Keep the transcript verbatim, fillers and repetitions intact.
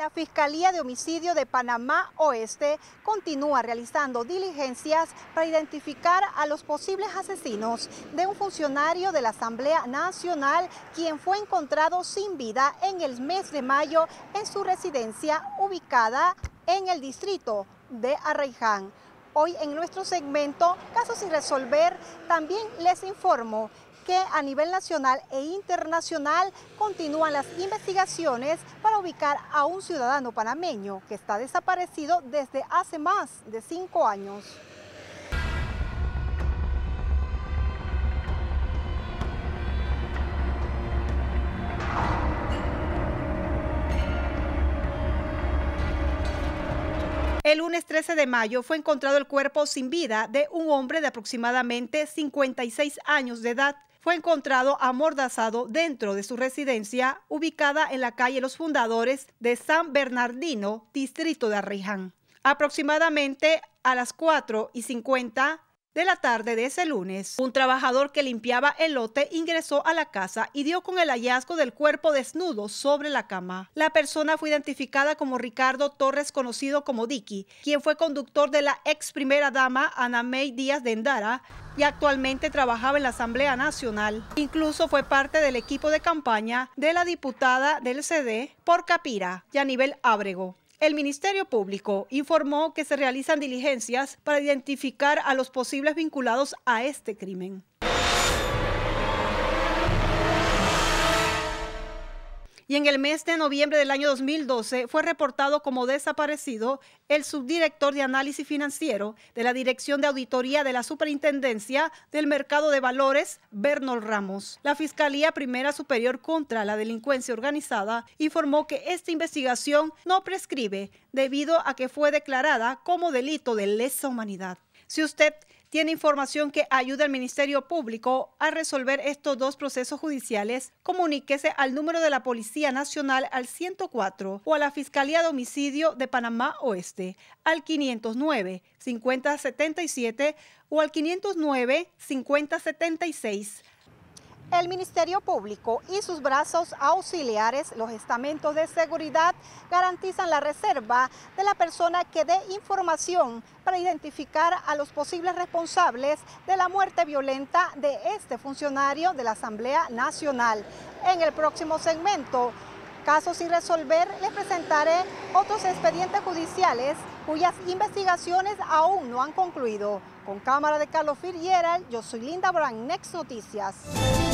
La Fiscalía de Homicidio de Panamá Oeste continúa realizando diligencias para identificar a los posibles asesinos de un funcionario de la Asamblea Nacional, quien fue encontrado sin vida en el mes de mayo en su residencia ubicada en el distrito de Arraiján. Hoy en nuestro segmento Casos sin resolver también les informo que a nivel nacional e internacional continúan las investigaciones para ubicar a un ciudadano panameño que está desaparecido desde hace más de cinco años. El lunes trece de mayo fue encontrado el cuerpo sin vida de un hombre de aproximadamente cincuenta y seis años de edad. Fue encontrado amordazado dentro de su residencia ubicada en la calle Los Fundadores de San Bernardino, distrito de Arraiján. Aproximadamente a las cuatro y cincuenta de la tarde de ese lunes, un trabajador que limpiaba el lote ingresó a la casa y dio con el hallazgo del cuerpo desnudo sobre la cama. La persona fue identificada como Ricardo Torres, conocido como Dicky, quien fue conductor de la ex primera dama Ana May Díaz de Endara y actualmente trabajaba en la Asamblea Nacional. Incluso fue parte del equipo de campaña de la diputada del C D por Capira, Yanibel Ábrego. El Ministerio Público informó que se realizan diligencias para identificar a los posibles vinculados a este crimen. Y en el mes de noviembre del año dos mil doce fue reportado como desaparecido el subdirector de análisis financiero de la Dirección de Auditoría de la Superintendencia del Mercado de Valores, Bernol Ramos. La Fiscalía Primera Superior contra la Delincuencia Organizada informó que esta investigación no prescribe debido a que fue declarada como delito de lesa humanidad. Si usted tiene información que ayude al Ministerio Público a resolver estos dos procesos judiciales, comuníquese al número de la Policía Nacional al ciento cuatro o a la Fiscalía de Homicidio de Panamá Oeste al quinientos nueve, cincuenta setenta y siete o al quinientos nueve, cincuenta setenta y seis. El Ministerio Público y sus brazos auxiliares, los estamentos de seguridad, garantizan la reserva de la persona que dé información para identificar a los posibles responsables de la muerte violenta de este funcionario de la Asamblea Nacional. En el próximo segmento, Casos sin resolver, les presentaré otros expedientes judiciales cuyas investigaciones aún no han concluido. Con cámara de Carlos Fitzgerald, yo soy Linda Brand, Next Noticias.